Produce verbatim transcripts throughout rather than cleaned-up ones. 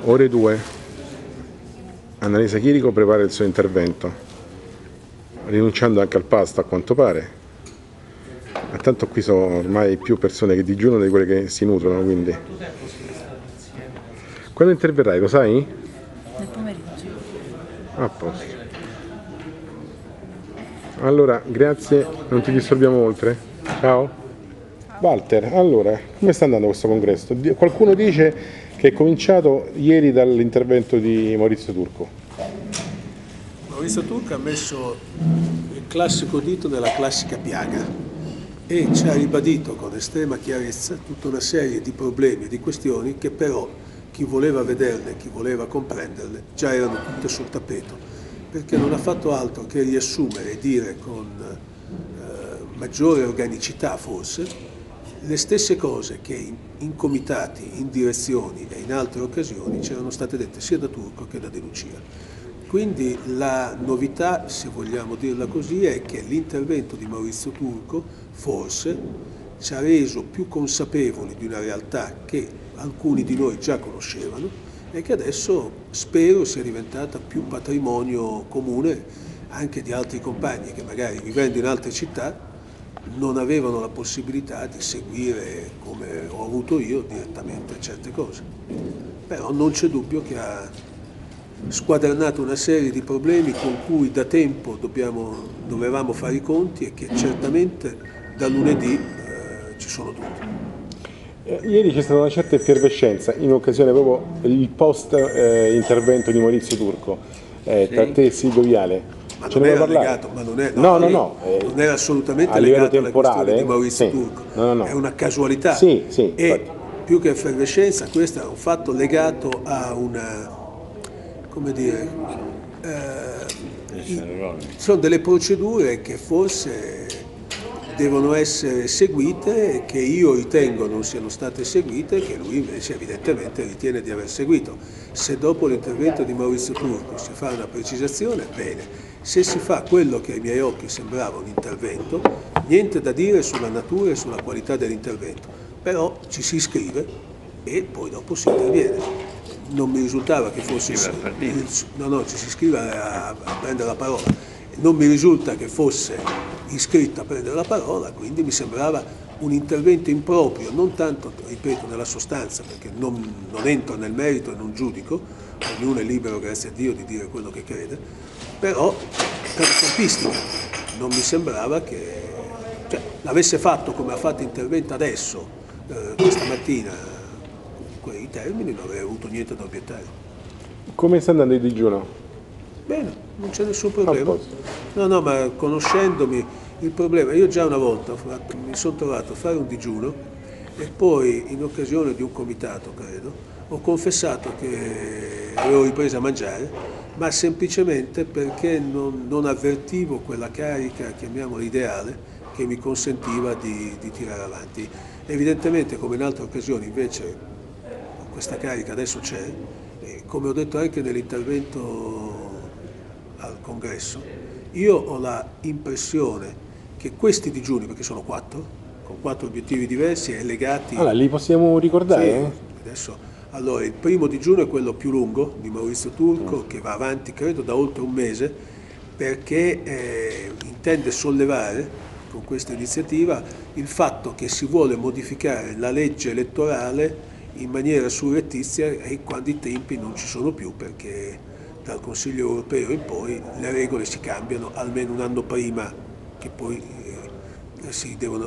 ore due. Annalisa Chirico prepara il suo intervento, rinunciando anche al pasto a quanto pare. Ma tanto qui sono ormai più persone che digiunano di quelle che si nutrono, quindi. Quando interverrai, lo sai? Nel pomeriggio. A posto. Allora, grazie, non ti disturbiamo oltre. Ciao. Walter, allora, come sta andando questo congresso? Qualcuno dice che è cominciato ieri dall'intervento di Maurizio Turco. Maurizio Turco ha messo il classico dito nella classica piaga e ci ha ribadito con estrema chiarezza tutta una serie di problemi e di questioni che però chi voleva vederle, chi voleva comprenderle, già erano tutte sul tappeto, perché non ha fatto altro che riassumere e dire con eh, maggiore organicità forse le stesse cose che in, in comitati, in direzioni e in altre occasioni c'erano state dette sia da Turco che da De Lucia. Quindi la novità, se vogliamo dirla così, è che l'intervento di Maurizio Turco forse ci ha reso più consapevoli di una realtà che alcuni di noi già conoscevano e che adesso spero sia diventata più patrimonio comune anche di altri compagni che magari vivendo in altre città non avevano la possibilità di seguire, come ho avuto io, direttamente certe cose. Però non c'è dubbio che ha squadernato una serie di problemi con cui da tempo dobbiamo, dovevamo fare i conti e che certamente da lunedì eh, ci sono tutti. Eh, ieri c'è stata una certa effervescenza in occasione proprio del post eh, intervento di Maurizio Turco eh, sì. Tra te e Silvio Viale. Ma non era legato, ma non, è, no, no, no, no, non era assolutamente a legato temporale, alla questione di Maurizio sì, Turco, no, no, no. È una casualità sì, sì, e infatti. Più che effervescenza questo è un fatto legato a una, come dire, eh, ci sono delle procedure che forse devono essere seguite e che io ritengo non siano state seguite e che lui invece evidentemente ritiene di aver seguito. Se dopo l'intervento di Maurizio Turco si fa una precisazione, bene. Se si fa quello che ai miei occhi sembrava un intervento, niente da dire sulla natura e sulla qualità dell'intervento, però ci si iscrive e poi dopo si interviene. Non mi risultava che fosse... Il, no, no, ci si iscrive a, a prendere la parola. Non mi risulta che fosse iscritto a prendere la parola, quindi mi sembrava un intervento improprio, non tanto, ripeto, nella sostanza, perché non, non entro nel merito e non giudico, ognuno è libero, grazie a Dio, di dire quello che crede, però per la tempistica non mi sembrava che cioè, l'avesse fatto come ha fatto intervento adesso, eh, questa mattina, con quei termini, non avrei avuto niente da obiettare. Come sta andando il digiuno? Bene, non c'è nessun problema. No, no, ma conoscendomi il problema, io già una volta ho fatto, mi sono trovato a fare un digiuno e poi in occasione di un comitato, credo, ho confessato che avevo ripreso a mangiare, ma semplicemente perché non, non avvertivo quella carica, chiamiamola ideale, che mi consentiva di, di tirare avanti. Evidentemente, come in altre occasioni, invece questa carica adesso c'è, e come ho detto anche nell'intervento al congresso, io ho la impressione che questi digiuni, perché sono quattro, con quattro obiettivi diversi e legati... Allora, li possiamo ricordare? Sì, adesso, allora, il primo digiuno è quello più lungo, di Maurizio Turco, che va avanti, credo, da oltre un mese, perché eh, intende sollevare, con questa iniziativa, il fatto che si vuole modificare la legge elettorale in maniera surrettizia e quando i tempi non ci sono più, perché dal Consiglio europeo in poi le regole si cambiano almeno un anno prima, che poi eh, si devono,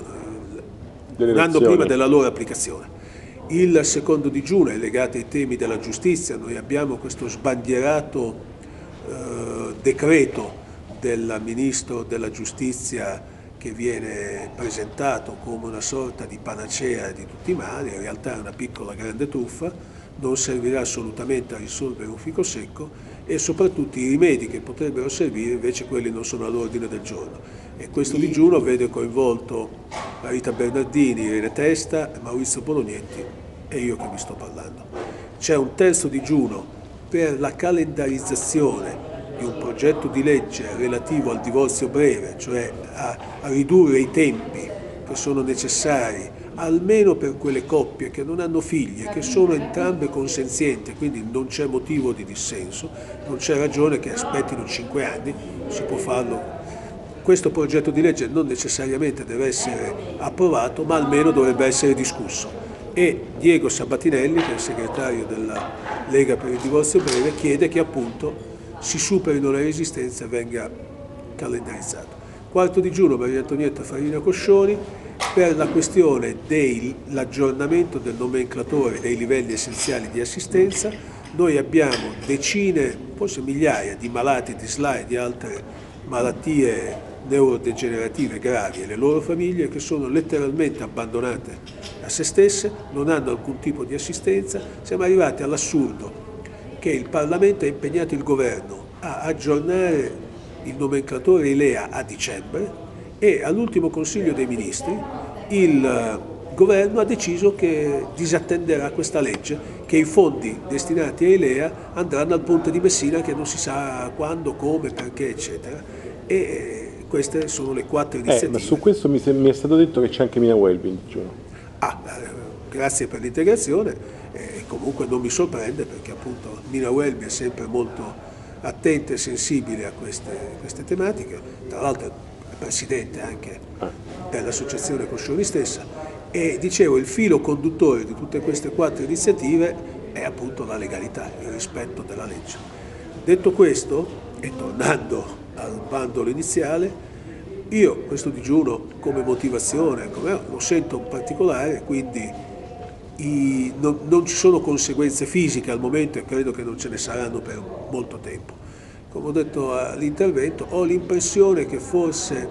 eh, un anno prima della loro applicazione. Il secondo digiuno è legato ai temi della giustizia. Noi abbiamo questo sbandierato eh, decreto del Ministro della Giustizia che viene presentato come una sorta di panacea di tutti i mali, in realtà è una piccola grande truffa, non servirà assolutamente a risolvere un fico secco e soprattutto i rimedi che potrebbero servire invece quelli non sono all'ordine del giorno. E questo digiuno vede coinvolto Marita Bernardini, Irene Testa, Maurizio Bolognetti e io che vi sto parlando. C'è un terzo digiuno per la calendarizzazione di un progetto di legge relativo al divorzio breve, cioè a, a ridurre i tempi che sono necessari almeno per quelle coppie che non hanno figli e che sono entrambe consenzienti, quindi non c'è motivo di dissenso, non c'è ragione che aspettino cinque anni, si può farlo. Questo progetto di legge non necessariamente deve essere approvato, ma almeno dovrebbe essere discusso. E Diego Sabatinelli, che è il segretario della Lega per il divorzio breve, chiede che appunto si superino le resistenze e venga calendarizzato. Quarto digiuno Maria Antonietta Farina Coscioni per la questione dell'aggiornamento del nomenclatore dei livelli essenziali di assistenza. Noi abbiamo decine, forse migliaia di malati di S L A e di altre malattie neurodegenerative gravi e le loro famiglie che sono letteralmente abbandonate a se stesse, non hanno alcun tipo di assistenza. Siamo arrivati all'assurdo che il Parlamento ha impegnato il governo a aggiornare il nomenclatore I L E A a dicembre e all'ultimo Consiglio dei Ministri il governo ha deciso che disattenderà questa legge, che i fondi destinati a I L E A andranno al ponte di Messina che non si sa quando, come, perché, eccetera. E queste sono le quattro iniziative. Eh, ma su questo mi, mi è stato detto che c'è anche Mina Welby. Ah, grazie per l'integrazione. Eh, comunque non mi sorprende perché appunto Mina Welby è sempre molto attenta e sensibile a queste, queste tematiche, tra l'altro è presidente anche dell'associazione Coscioni stessa, e dicevo il filo conduttore di tutte queste quattro iniziative è appunto la legalità, il rispetto della legge. Detto questo, e tornando al bandolo iniziale, io questo digiuno come motivazione come, lo sento in particolare, quindi I, non, non ci sono conseguenze fisiche al momento e credo che non ce ne saranno per molto tempo. Come ho detto all'intervento, ho l'impressione che forse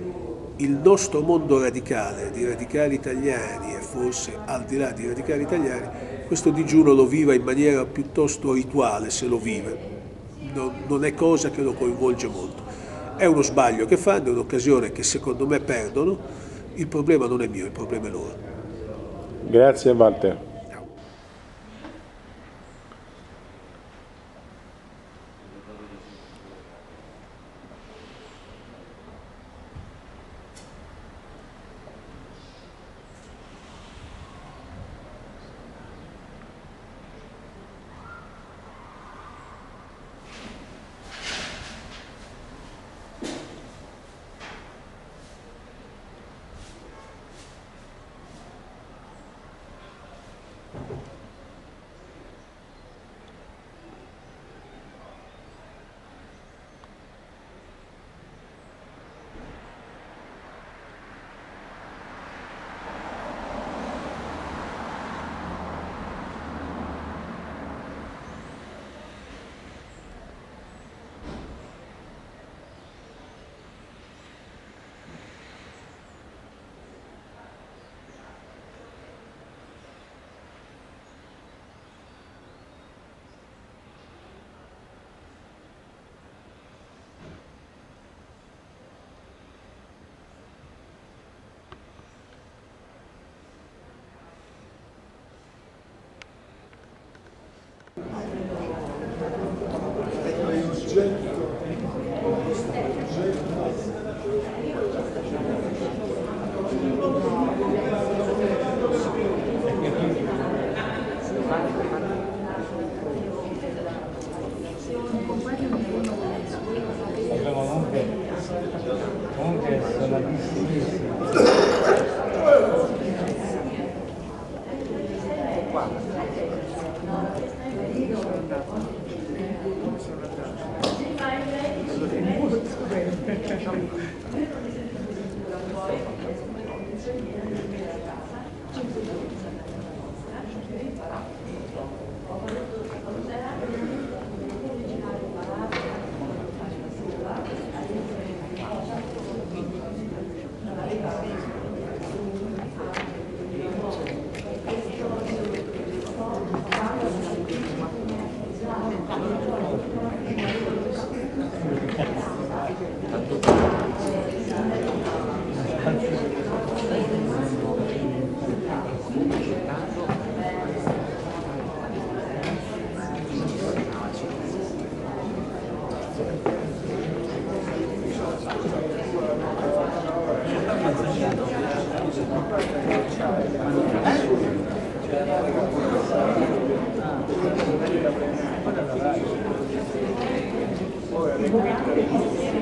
il nostro mondo radicale, di radicali italiani e forse al di là di radicali italiani, questo digiuno lo viva in maniera piuttosto rituale, se lo vive, non, non è cosa che lo coinvolge molto. È uno sbaglio che fanno, è un'occasione che secondo me perdono, il problema non è mio, il problema è loro. Grazie Walter. Grazie.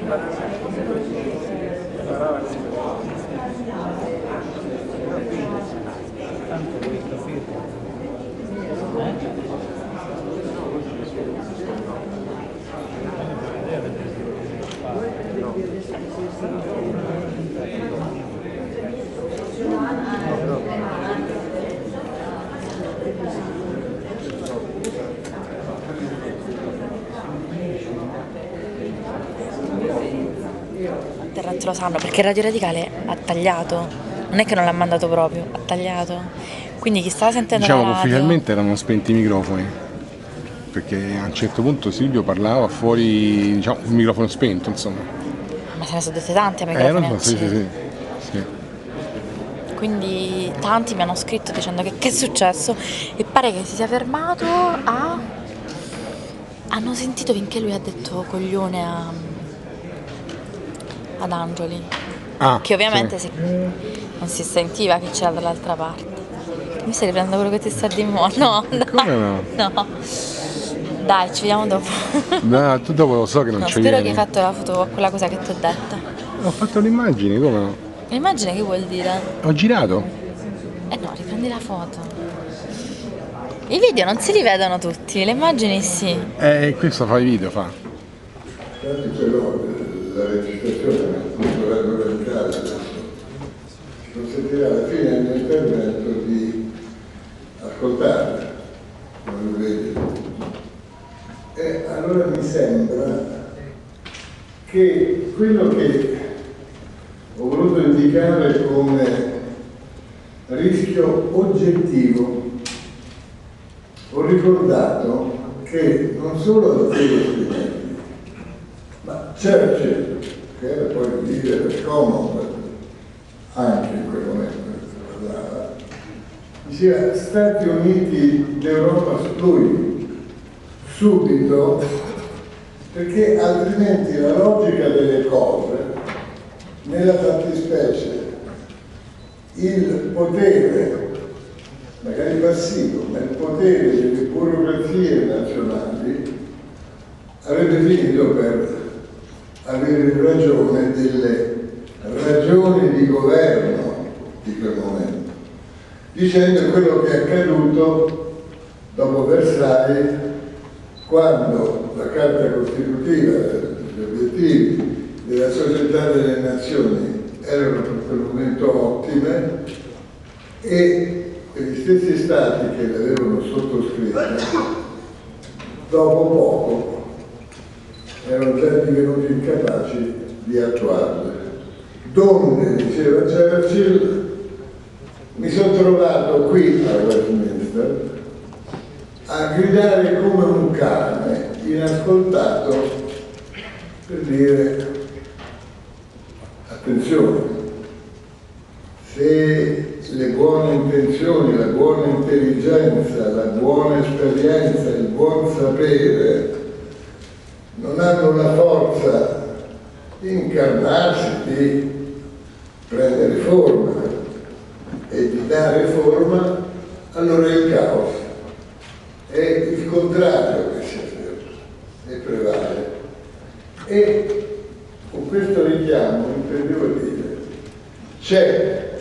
Terrazzo lo sanno perché Radio Radicale ha tagliato, non è che non l'ha mandato proprio, ha tagliato. Quindi chi stava sentendo diciamo la che radio... ufficialmente erano spenti i microfoni, perché a un certo punto Silvio parlava fuori, diciamo, un microfono spento, insomma. Ma se ne sono dette tante a Eh, microfoni non so, sì, accesi. sì, sì, sì. Quindi tanti mi hanno scritto dicendo che che è successo e pare che si sia fermato a... Hanno sentito finché lui ha detto coglione a... ad Angioli. Ah, Che ovviamente sì. si... non si sentiva che c'era dall'altra parte. Mi stai riprendendo quello che ti sta di mo'? No, dai. Come no? No. Dai, ci vediamo dopo. No, tu dopo lo so che non No, ci spero vieni. che hai fatto la foto a quella cosa che ti ho detta. Ho fatto le immagini, come no? L'immagine che vuol dire? Ho girato. Eh no, riprendi la foto. I video non si rivedono tutti, le immagini sì. Eh, questo fa i video, fa. Infatti quello, la registrazione appunto Radio Radicale adesso ci consentirà alla fine del mio intervento di ascoltarla, come lo vedi. E allora mi sembra che quello che ho voluto indicare come rischio oggettivo, ho ricordato che non solo Altiero Spinelli, ma Churchill, che era poi il leader del Commonwealth, anche in quel momento che si parlava, diceva Stati Uniti d'Europa lui, subito, perché altrimenti la logica delle cose, nella fattispecie, il potere, magari passivo, ma il potere delle burocrazie nazionali avrebbe finito per avere ragione delle ragioni di governo di quel momento, dicendo quello che è accaduto dopo Versailles, quando la Carta Costitutiva, gli obiettivi della Società delle Nazioni erano per quel momento ottime e gli stessi stati che le avevano sottoscritte dopo poco erano già divenuti incapaci di attuarle. Donde, diceva Churchill, mi sono trovato qui a Westminster a gridare come un cane inascoltato per dire attenzione, se le buone intenzioni, la buona intelligenza, la buona esperienza, il buon sapere non hanno la forza di incarnarsi, di prendere forma e di dare forma, allora è il caos. È il contrario che si afferma e prevale. E con questo richiamo intendevo dire, c'è,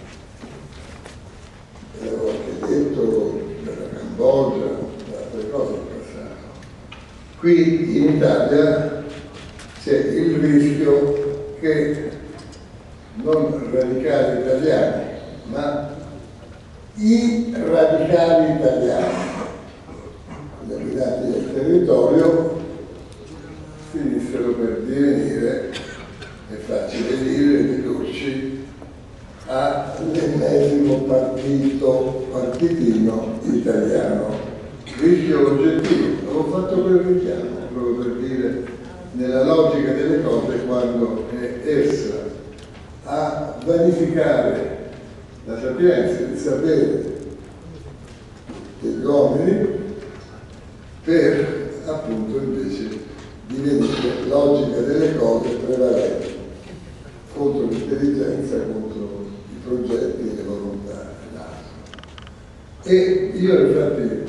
l'avevo anche detto della Cambogia, da altre cose in passato, qui in Italia c'è il rischio che non radicali italiani, ma i radicali italiani, gli abitanti del territorio, finissero per divenire, è facile dire, ridurci all'ennesimo partito, partitino italiano. Rischio oggettivo, avevo fatto quel richiamo, proprio per dire, nella logica delle cose, quando è essa a vanificare la sapienza, il sapere degli uomini, per appunto invece divenire logica delle cose prevalente contro l'intelligenza, contro i progetti e le volontà. E io infatti,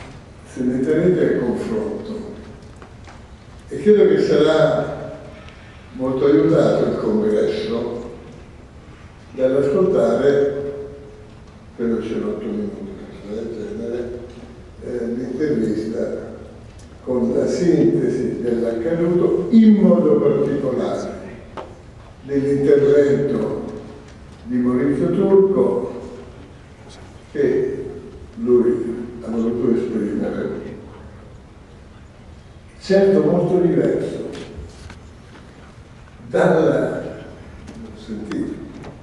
se mi tenete al confronto, e credo che sarà molto aiutato il congresso dall'ascoltare, credo c'erano otto minuti, del genere, eh, l'intervista con la sintesi dell'accaduto, in modo particolare dell'intervento di Maurizio Turco, che lui ha voluto esprimere, certo molto diverso dalla, sentite,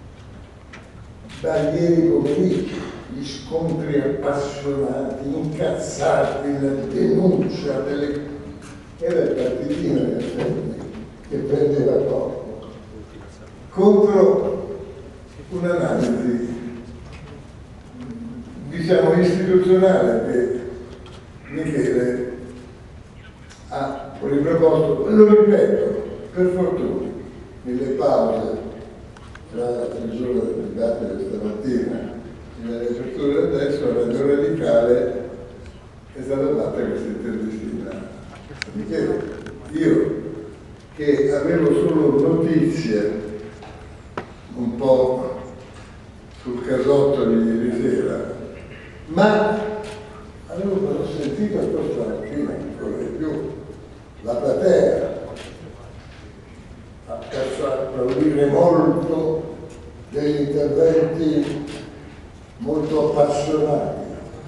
da ieri pomeriggio, gli scontri appassionati, incazzati, la denuncia delle... era il partitino in effetti che prendeva corpo contro un'analisi, diciamo, istituzionale che Michele ha riproposto, lo ripeto, per fortuna, nelle pause tra la chiusura del dibattito stamattina e la riapertura adesso, a Radio Radicale è stata fatta questa intervistina. Michele, io che avevo solo notizie un po' sul casotto di ieri sera, ma avevo però sentito questa mattina ancora di più la platea a applaudire molto degli interventi molto appassionati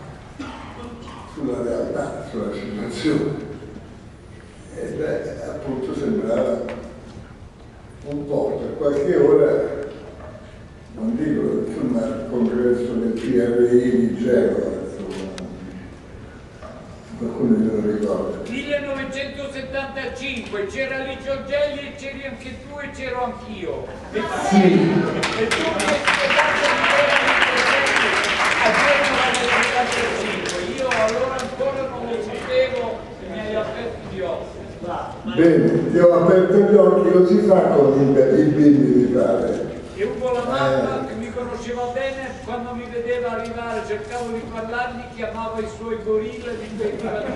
sulla realtà, sulla situazione. E beh, appunto sembrava un po' per qualche ora, non dico insomma il congresso del P R I di Genova, insomma, qualcuno me lo ricorda. millenovecentosettantacinque c'era lì Giorgelli e c'eri anche tu e c'ero anch'io. E tu, sì. e tu mi hai spiegato di a Genova nel settantacinque. Io allora ancora non lo sapevo e mi hai aperto gli occhi. Bene, ti ho aperto gli occhi, lo si fa con i bimbi, mi pare. E Ugo la mamma, eh. che mi conosceva bene, quando mi vedeva arrivare cercavo di parlargli, chiamava i suoi gorilla e mi impediva di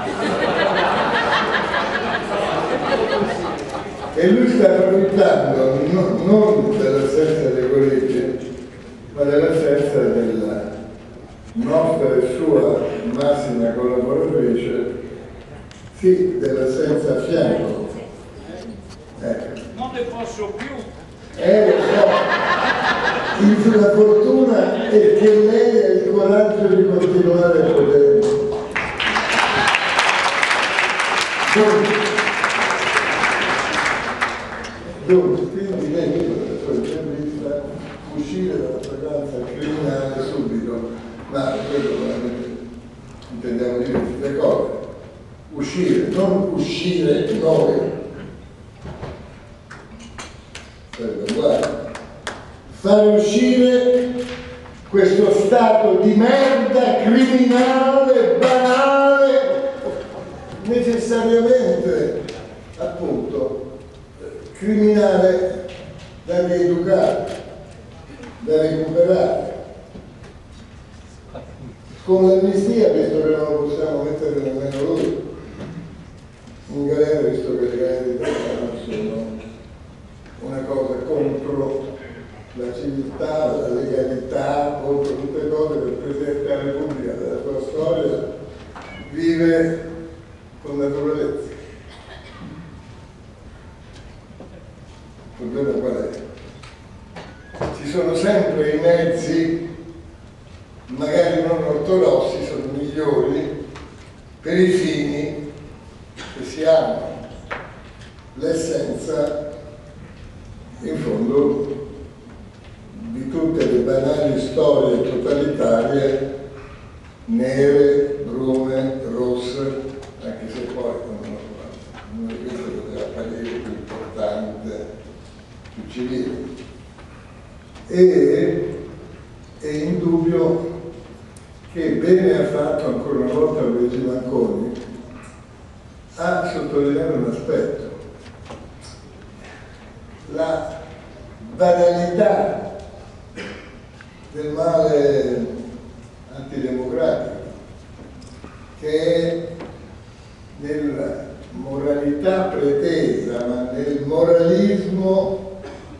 E lui sta approfittando non, non dell'assenza dei gorilli, ma dell'assenza della nostra e sua massima collaboratrice, sì, dell'assenza a fianco. Ecco. Non ne posso più. Eh, lo so. La fortuna è che lei ha il coraggio di continuare a poterlo. Dunque, quindi lei vede la sua intervista uscire dalla fragranza criminale subito, ma quello veramente intendiamo dire queste cose. Uscire, non uscire noi. Fare uscire questo stato di merda criminale, banale, necessariamente appunto criminale da rieducare, da recuperare. Con l'amnistia, visto che non lo possiamo mettere nemmeno lui in galera, visto che le galere italiane sono una cosa contro la civiltà, la legalità, contro tutte cose che il Presidente della Repubblica della sua storia vive con naturalezza. Il problema qual è? Ci sono sempre i mezzi, magari non ortodossi, sono migliori per i fini che si hanno. L'essenza in fondo di tutte le banali storie totalitarie, nere, brune, rosse, anche se poi uno di queste poteva apparire più importante, più civile. E è indubbio che bene ha fatto ancora una volta Luigi Manconi a sottolineare un aspetto: la banalità del male antidemocratico, che è nella moralità pretesa politica, ma nel moralismo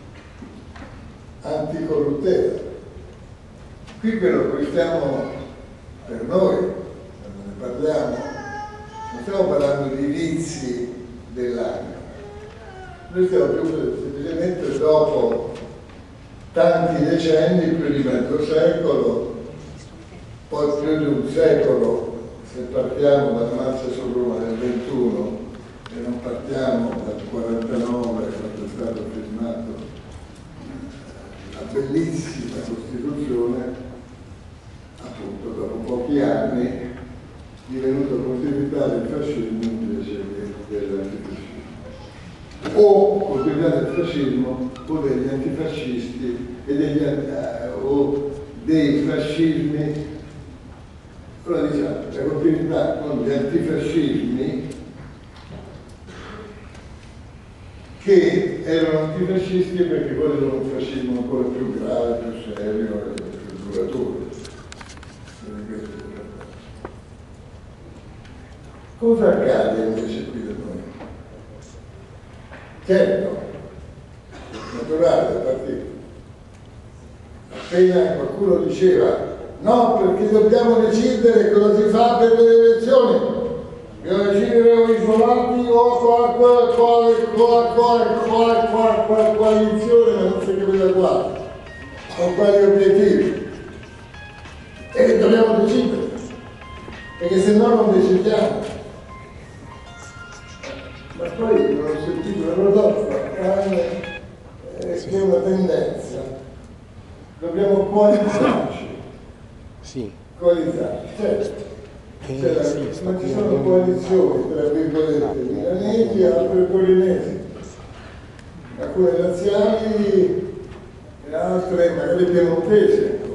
anticorruttela. Qui quello che stiamo, per noi, quando ne parliamo, non stiamo parlando di vizi dell'anima. Noi stiamo più semplicemente dopo tanti decenni, più di mezzo secolo, poi più di un secolo, se partiamo dalla Marcia su Roma del ventuno e non partiamo dal quarantanove, quando è stato firmato la bellissima Costituzione, appunto dopo pochi anni divenuto continuità del fascismo invece dell'antifascismo, o continuità del fascismo o degli antifascisti e degli, uh, o dei fascismi. Allora diciamo, la continuità con gli antifascismi che erano antifascisti perché poi era un fascismo ancora più grave, più serio e più duraturo. Cosa accade invece qui da noi? Certo, naturale da partire. Appena qualcuno diceva no, perché dobbiamo decidere cosa si fa per le elezioni, bisogna decidere o isolati o coalizione, ma non si capiva qua, con quali obiettivi. E dobbiamo decidere, perché se no non decidiamo. Ma poi non ho sentito una proposta, eh, che è una tendenza. Dobbiamo coalizzarci. Sì. Coalizzarci, certo. Eh, Cioè, sì, ma ci sono coalizioni, tra virgolette, milanesi e altre torinesi. Alcune laziali e altre magari piemontese.